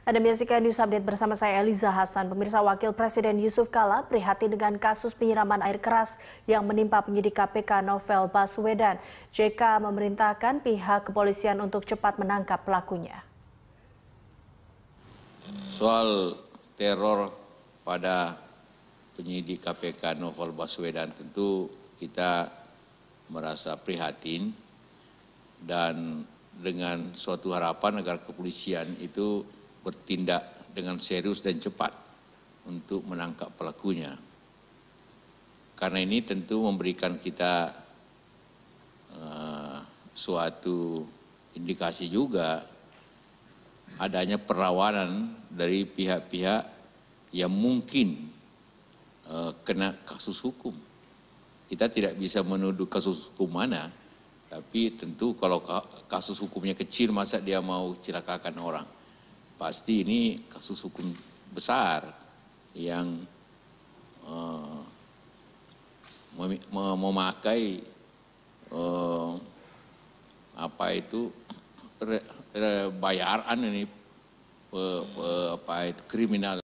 Anda menyaksikan News Update bersama saya Eliza Hasan. Pemirsa, Wakil Presiden Yusuf Kala prihatin dengan kasus penyiraman air keras yang menimpa penyidik KPK Novel Baswedan. JK memerintahkan pihak kepolisian untuk cepat menangkap pelakunya. Soal teror pada penyidik KPK Novel Baswedan tentu kita merasa prihatin dan dengan suatu harapan agar kepolisian itu bertindak dengan serius dan cepat untuk menangkap pelakunya. Karena ini tentu memberikan kita suatu indikasi juga adanya perlawanan dari pihak-pihak yang mungkin kena kasus hukum. Kita tidak bisa menuduh kasus hukum mana, tapi tentu kalau kasus hukumnya kecil masa dia mau celakakan orang. Pasti ini kasus hukum besar yang memakai bayaran ini kriminal.